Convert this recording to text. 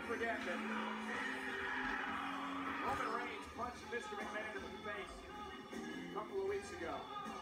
forget that Roman Reigns punched Mr. McMahon in the face a couple of weeks ago.